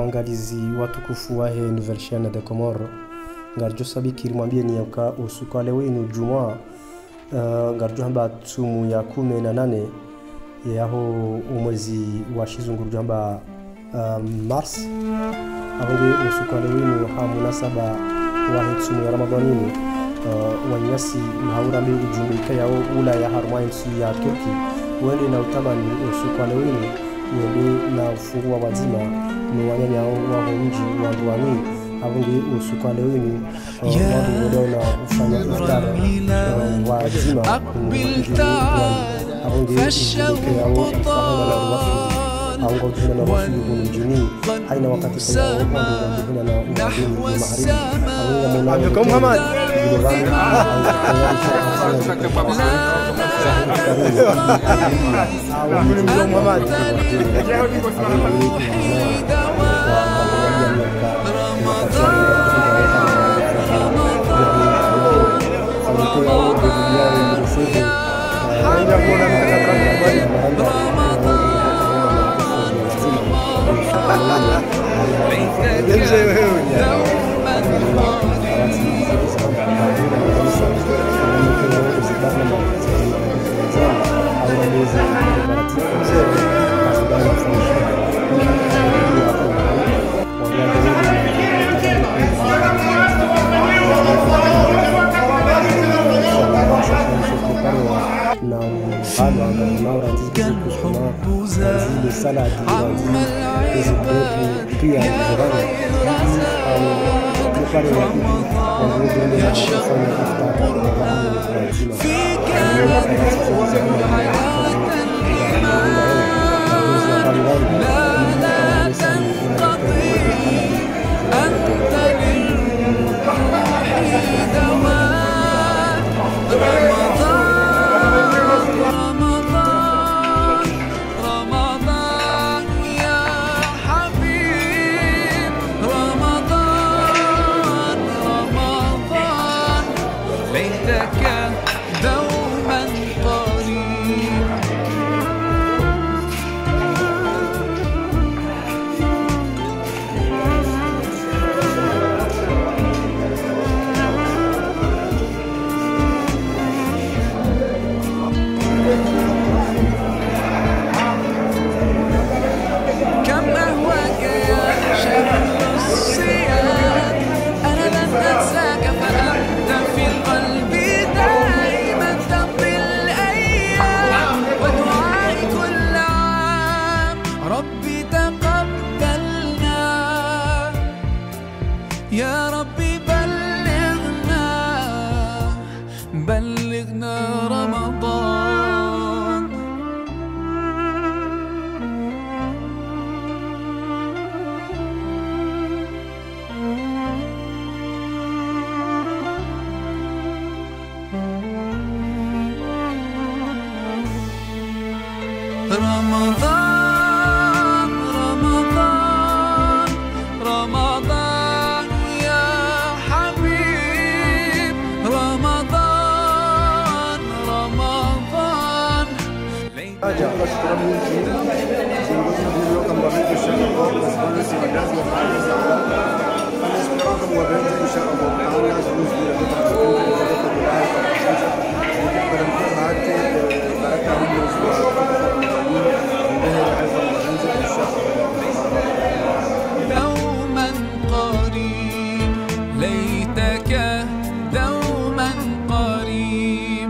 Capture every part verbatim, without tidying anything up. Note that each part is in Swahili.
waangalizi watukufu wa Nouvelle Chaîne de Comores ngarjo sabiki mwambie ni yaka usiku leo ni Ijumaa uh, ngarjo hamba tumu ya kumi na nane yaho umwezi wa shizunguru jamba uh, Mars abonge usiku leo ni hamunasaba wa tumu ya Ramadhani uh, wanyasi haura mbili ujumbe yao ula ya harmainsi ya Turki wende na utamani usiku leo ni wende na ufungua wazima ni wanyanya wa mji wa Duani abonge usiku leo ni watu wadona ufanya iftar wazima abonge usiku yao ifahama na wafi au kuna na wafi mjini haina wakati kuna watu kuna na mjini magharibi abonge Muhammad salad is a pia jirani au prepare wa ndio ya kufanya يا ربي بلغنا بلغنا رمضان رمضان رمضان رمضان حاجة أشكر من الجيل سنقول لكم بغيت الشيء الأول بس أنا سيبقاز وفعلي سعلا أنا أشكركم وبنت إن شاء الله تعالى أشكركم في الأدوات وكنت أدوات وكنت أدوات هاتي بركة من الأسبوع وبهر عزة وعنزة إن شاء الله دوما قريب ليتك دوما قريب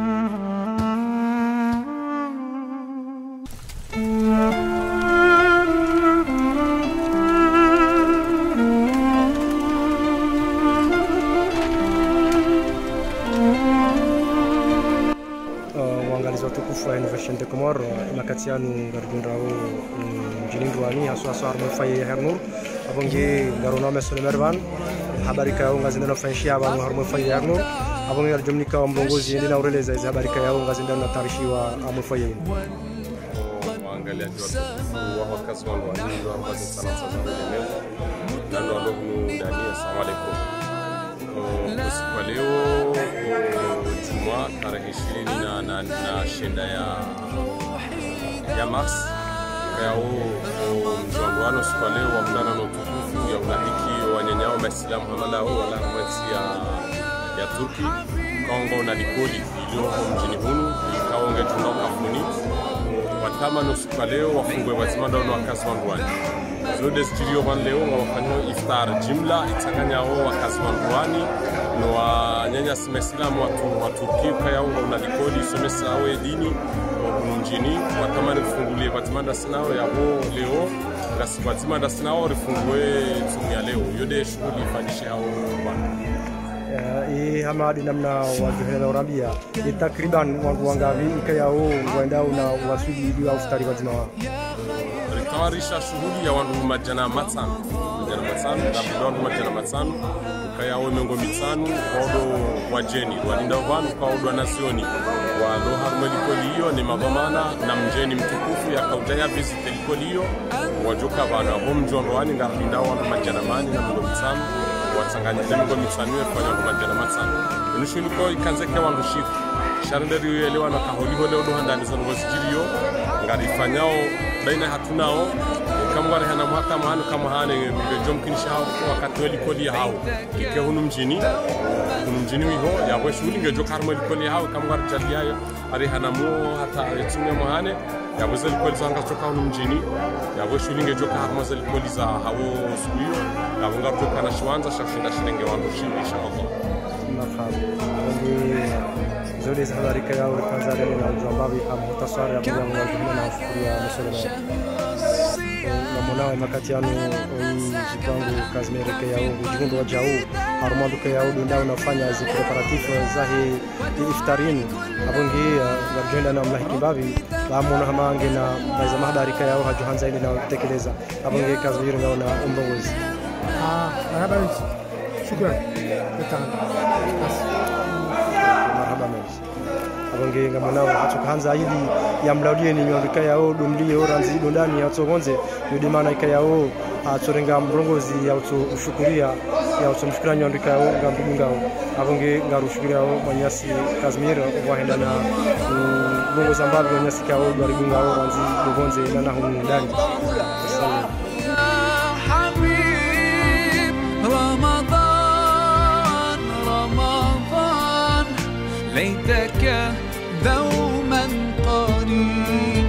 waangalizi watukufu wa Nouvelle Chaîne de Comores makati yanu ngarjundrao mjini Duani haswa haswa harmofai hernur abonge garona mesole mervan habari ka ngazi ndano fanshia ba harmofai hernur abonge arjumnika mbongozi ndina ureleza hizo habari ka ngazi ndano tarishiwa harmofai waangaliaji watukufu wa wakazi wa Duani ndio ambazo sana sana leo na ndio ndio ndani. Asalamu alaykum. Kwa leo tarehe ishirini na shenda ya ya Mars yao mjuanduano siku leo waungana na utukufu ya unahiki wanyanyao Waislamu hamalao wala mwezi ya ya Turki Kongo na Likoli iliyo mjini hunu ikaonge tunao kafuni watama no siku leo wafungwe wazima ndio wakazi wa Rwanda zode studio van leo wafanywa iftar jimla itanganyao wakazi wa Rwanda no wanyanya Waislamu watu wa Turki kaya na Likoli somesa awe dini mjini watamani kufungulie batimanda sinao yabo leo ngasi batimanda sinao rifungue tumia leo yode shughuli ifanyishe hao bwana hii hamadi namna wajuhela urambia ni takriban wangu wangavi ikayao waendao na wasudi wa iftari wazima wao ritawarisha shughuli ya wandu majana matano majana matano na wandu majana matano kayao mengo mitano wado wajeni walinda wanu kwa wadu nasioni wa lohar melikoliyo ni mabamana na mjeni mtukufu ya kautaya visite likoliyo wajuka bana hom jonroani ngarinda wanu majana mani na mengo mitano watsanganya mengo mitano kwa wandu majana matano nushuliko ikanzeke wandu shifu sharnderi yelewa na kaholi hole odo handani zanu wasijiriyo ngarifanyao baina hatunao kama wale hana mwaka mahano kama hane mbejo mkinishao wakati wali koli hao kike hunu mjini hunu mjini wiho ya bwe shuli ngejo karmo koli hao kama wale jalia ari hana mo hata yetunya mahane ya bwe zali koli zanga toka hunu mjini ya bwe shuli ngejo karmo zali koli za hao suyo ya bunga toka na shwanza shafshinda shirenge wandu shiri inshallah marhaba zodi habari kaya au Tanzania na Zimbabwe kama mutasari ya kwa mwana na shukuria msala na mwanao makatiano hii jipango kazimere kaya au jindo wa jao armando kaya au ndio unafanya hizo preparatifu za hii iftarini abongi ngajenda na mlahiki babi baamona hamange na baza mahdari kaya au hajuhanza ile na kutekeleza abongi kazimere na umbongozi ah marhaba shukran sana abonge ngamonao atukanza hili ya mlaudie ni nyondika yao domlie oranzi dondani ya tsogonze yodimana ikayao atorenga mrongozi ya ushukuria ya usumshukura nyondika yao ngambungao abonge ngarushukuria yao manyasi Kazimira waenda na mrongozi ambavyo manyasi kao dwaribunga oranzi dogonze na na humu ndani ليتك دوما قريب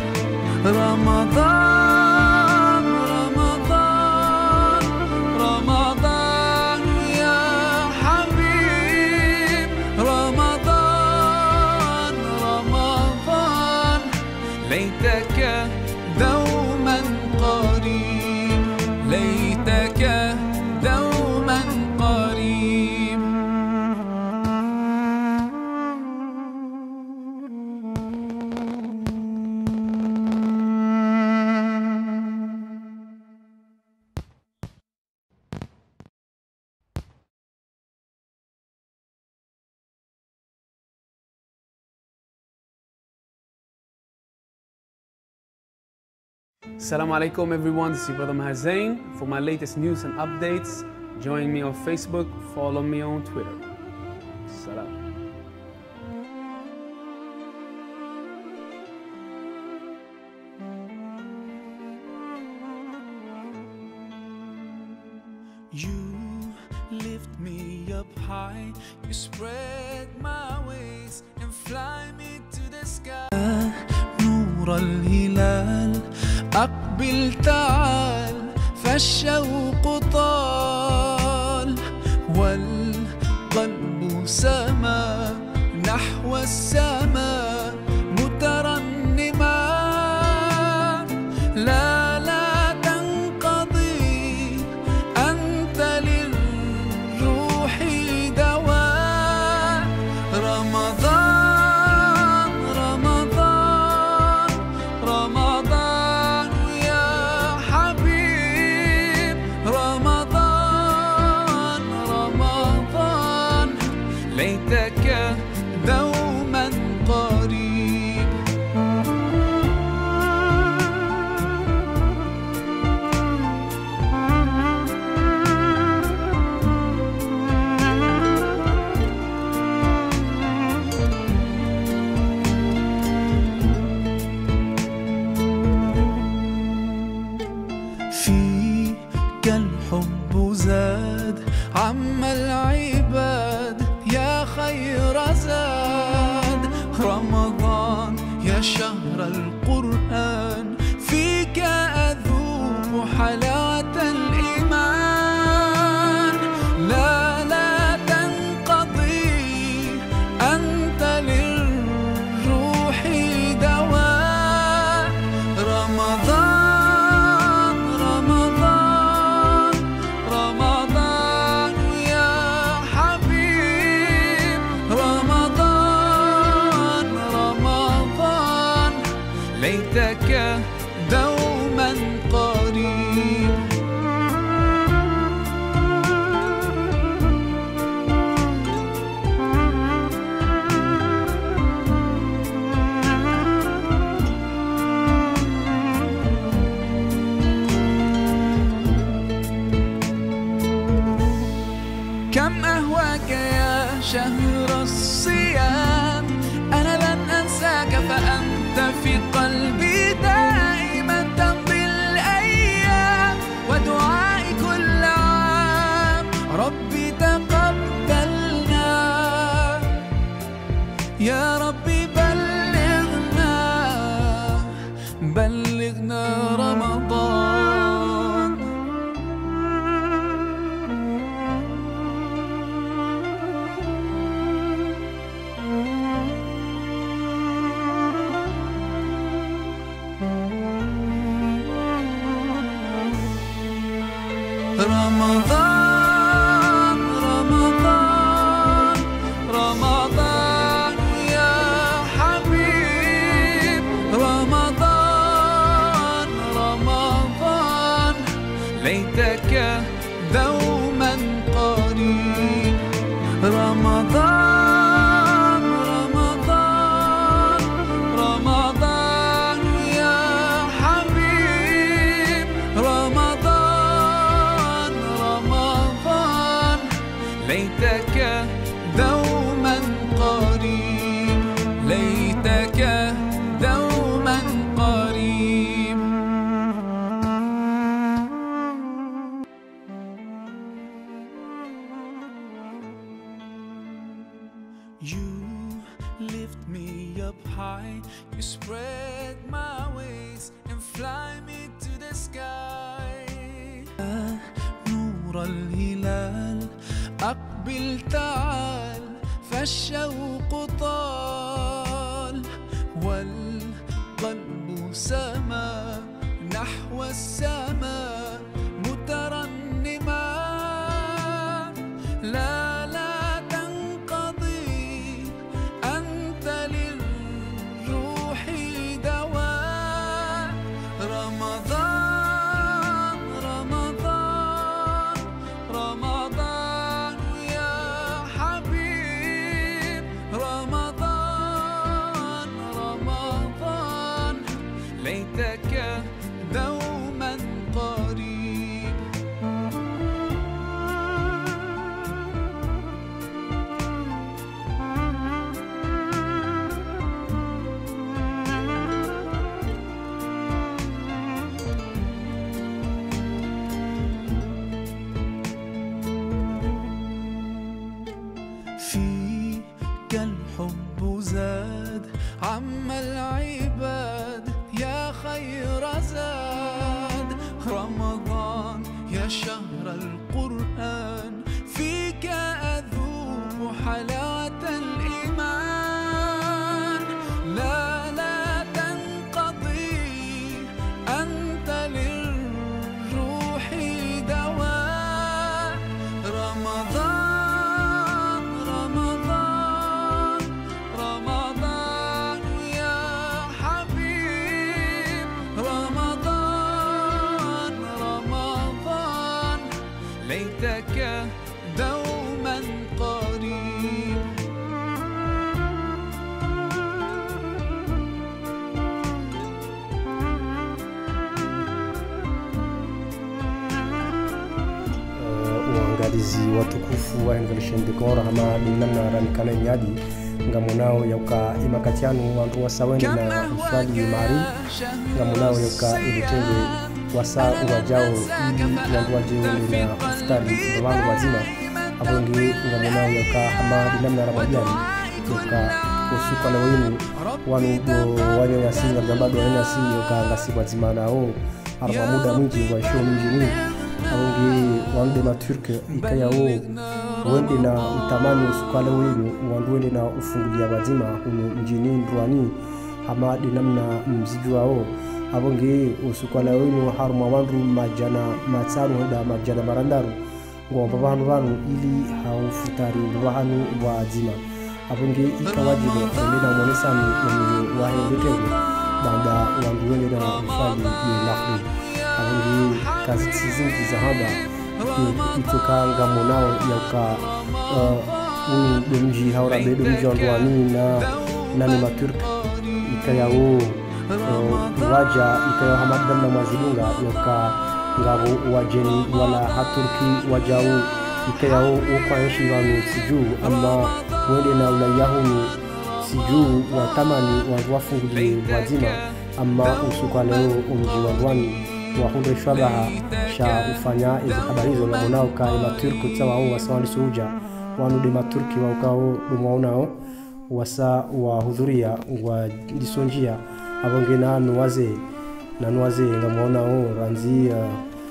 رمضان رمضان رمضان يا حبيب رمضان رمضان ليتك دوما قريب ليتك دوما قريب Assalamu alaikum everyone, this is your brother Maher Zain. For my latest news and updates, join me on Facebook, follow me on Twitter. Salam. You lift me up high, you spread my wings and fly me to the sky. نور الهلال أقبل تعال فالشوق طال والقلب سما نحو السماء مترنما لا لا تنقضي أنت للروح دواء رمضان رمضان رمضان يا حبيب رمضان رمضان ليتك دوما القرآن فيك أذوق حلاوة الإيمان لا لا تنقضي أنت للروح دواء رمضان رمضان رمضان يا حبيب رمضان رمضان ليتك دوما قريب كم أهواك يا شهر الصيام أنا لن أنساك فأنت في قلبي دائما تمضي الأيام ودعائي كل عام ربي تقبلنا يا ربي بلغنا بلغنا رمضان رمضان رمضان رمضان يا حبيب رمضان رمضان ليتك دوما قريب رمضان رمضان رمضان يا حبيب رمضان رمضان ليتك دوما قريب ليتك دوما قريب You lift me up high, you spread my wings and fly me to the sky. نور الهلال أقبل تعال فالشوق طال والقلب سما نحو السماء مترنما لا لا تنقضي أنت للروح دواء رمضان رمضان رمضان يا حبيب رمضان رمضان ليتك دوما قريب فيك الحب زاد عم العباد يا خير زاد رمضان يا شهر القرآن فيك أذوق حلاوة الإيمان لا لا تنقضي أنت للروح دواء رمضان رمضان رمضان يا حبيب رمضان رمضان ليتك دوما قريب waangalizi watukufu wa Revelation Decor ama dinamna ranikana nyadi ngamunao yauka imakatianu wantu wasaweni na mfali mari ngamunao yauka ilitenge wasa uwajao ili wantu wajeo na ufutari ndawanu wazima abongi ngamunao yauka hama dinamna ramadiani yauka usuka na wenu wanu wanyo ya singa jambado wanyo ya singa yoka ngasi kwa zimana o arma muda mwingi wa show mwingi mwingi aungi wande na Turke ikaya o wende na utamani usuka na wenu wandu wende na ufungulia wazima hunu mjini ndruani ama dinamna mziju wao abonge usukwala wenu haruma wandu majana matsaru hada majana marandaru ngomba banu banu ili haufutari bahanu wazima abonge ikawajibu ndina monesani mu wahendekego banda wandu wenu na ufali ni mahri abonge kazi zingi za haba itoka ngamo nao yauka unu domji haura be domji wanduani na nani maturk ikayao waja ikayo hamadan na mazidunga yoka ngabo wajeni wala haturki wajao ikayao ukwanshi wanu siju ama wende na ulayahuni siju watamani wafunguli wazima ama usuka leo umji wadwani wahunde shabaha sha ufanya hizi habari hizo na monao ka maturku tsawa au wasawali suja wanu de maturki wa ukao dumaonao wasa wahudhuria wa disonjia abonge na nuwaze na nuwaze ngamona o ranzi ya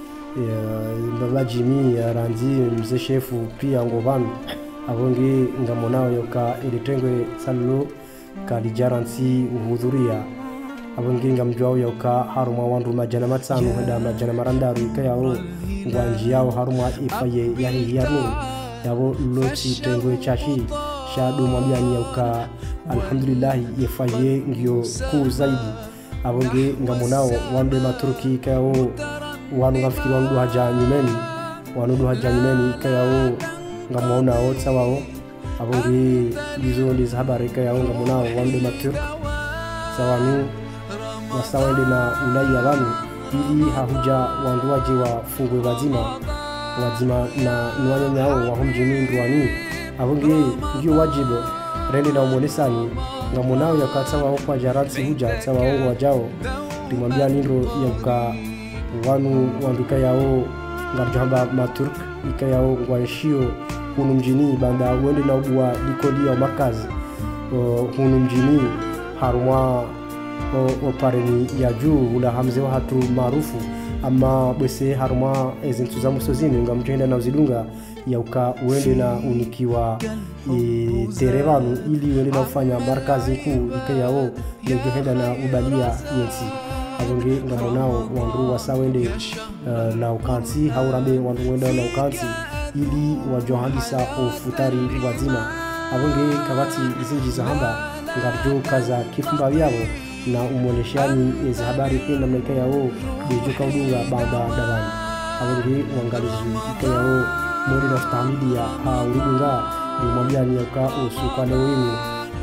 baba Jimmy ya ranzi mzee shefu pia ngobanu abonge ngamona yoka ilitengwe sallo kalijaransi uhudhuria abonge ngamjwao yoka haruma wandu majana matsanu hada majana marandaru ikayao ngwanji yao haruma ifaye yahi yanu yabo loti tengwe chashi shadu mwambiani yoka alhamdulillah yefaye ngio ku zaidi abonge ngamonao wande maturuki kao wanu ngafikiri wandu haja nyumeni wanu haja nyumeni kao ngamona o tsawao abonge bizo ndiza habari kao ngamonao wande maturuk sawanu wasawende na ulai abantu ili hahuja wandu waje wafungwe wazima wazima na nwanya nyao wahumjini ndwani abonge ngio wajibu rende na umonesani ngamonao yakatsawa kwa jaratsi huja tsawa wangu wajao timwambia nindro yauka wanu wandika yao ngarjamba maturk ikayao ngwanshio hunu mjini banda wende na ubwa dikolia makazi hunu mjini harumwa opareni ya juu ula hamze wa hatu maarufu ama bwese harumwa ezintu za musozini ngamjenda na uzidunga yauka wende na unikiwa e, terevanu ili wende na ufanya markazi kuu ikayao ngejohenda na ubalia yensi abonge ngamonao wandu wasa wende uh, na ukansi haurambe wandu wende na ukansi ili wajohandisa ufutari wazima abonge kabati zinji za hamba ngarjo kaza kifumba vyao na umoneshani ezi habari kwa namna ikayao bejuka udunga baba dabani abonge wangalizi ikayao mweli na stamidi ya haurudunga mwambia ni yaka usuka leo ini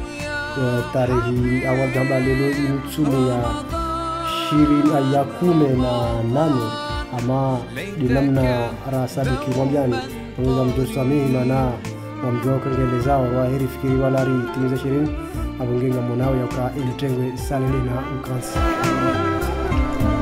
tarehi awal jamba lelo inutsumu ya shirin ya kume na nane ama dinamna rasa biki mwambia ni mwanga mjosamihi mana wamjoka ngele zao wa heri fikiri walari timiza shirin abongenga monao yaka ilitengwe salele na ukansi.